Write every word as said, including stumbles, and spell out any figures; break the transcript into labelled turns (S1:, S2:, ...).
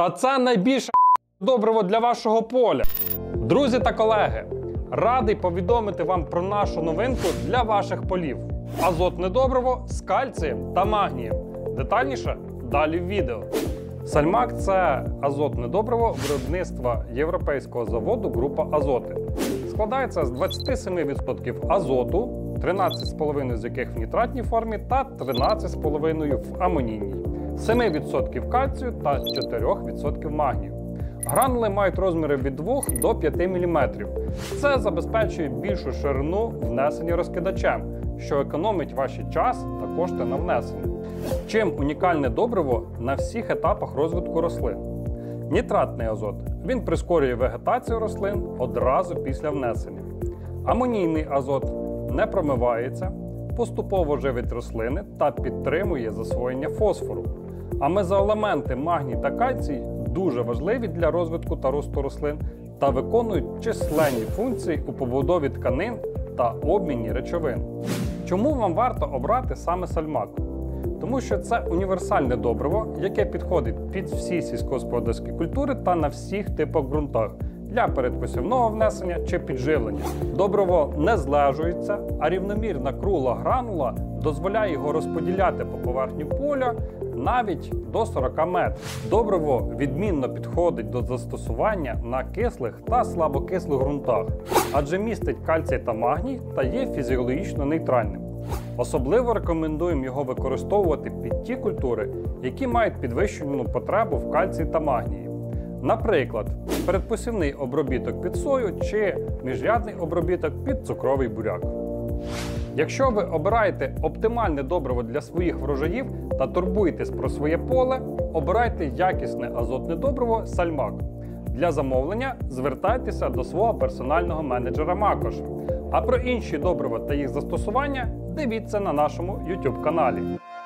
S1: Та це найбільше добриво для вашого поля. Друзі та колеги, радий повідомити вам про нашу новинку для ваших полів. Азотне добриво з кальцієм та магнієм. Детальніше далі в відео. Сальмак – це азотне добриво виробництва європейського заводу група Азоти. Складається з двадцяти семи відсотків азоту, тринадцять цілих п'ять десятих з яких в нітратній формі та тринадцять цілих п'ять десятих в амонійній, сім відсотків кальцію та чотири відсотки магнію. Гранули мають розміри від двох до п'яти міліметрів. Це забезпечує більшу ширину внесення розкидачем, що економить ваш час та кошти на внесення. Чим унікальне добриво на всіх етапах розвитку рослин? Нітратний азот. Він прискорює вегетацію рослин одразу після внесення. Амонійний азот не промивається, поступово живить рослини та підтримує засвоєння фосфору. А мезоелементи магній та кальцій дуже важливі для розвитку та росту рослин та виконують численні функції у побудові тканин та обміні речовин. Чому вам варто обрати саме сальмак? Тому що це універсальне добриво, яке підходить під всі сільськогосподарські культури та на всіх типах ґрунтах для передпосівного внесення чи підживлення. Добриво не злежується, а рівномірна кругла гранула дозволяє його розподіляти по поверхні поля навіть до сорока метрів. Добриво відмінно підходить до застосування на кислих та слабокислих ґрунтах, адже містить кальцій та магній та є фізіологічно нейтральним. Особливо рекомендуємо його використовувати під ті культури, які мають підвищену потребу в кальції та магнії. Наприклад, передпосівний обробіток під сою чи міжрядний обробіток під цукровий буряк. Якщо ви обираєте оптимальне добриво для своїх врожаїв та турбуєтесь про своє поле, обирайте якісне азотне добриво «Сальмак». Для замовлення звертайтеся до свого персонального менеджера Макош. А про інші добрива та їх застосування дивіться на нашому YouTube каналі.